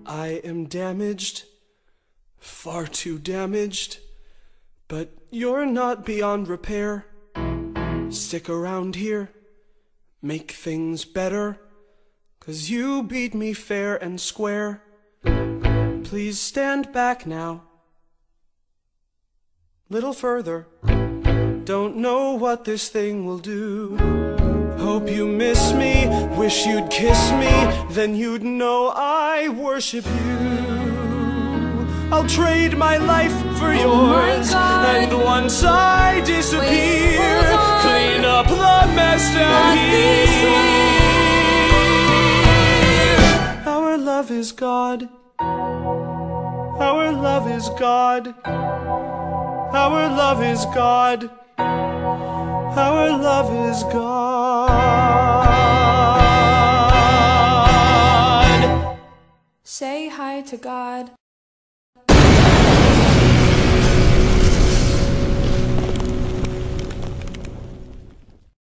I am damaged, far too damaged, but you're not beyond repair. Stick around here, make things better, 'cause you beat me fair and square. Please stand back now, little further. Don't know what this thing will do. Hope you miss me, wish you'd kiss me, then you'd know I worship you. I'll trade my life for yours, and once I disappear, clean up the mess down here. Our love is God. Our love is God. Our love is God. Our love is God. Say hi to God.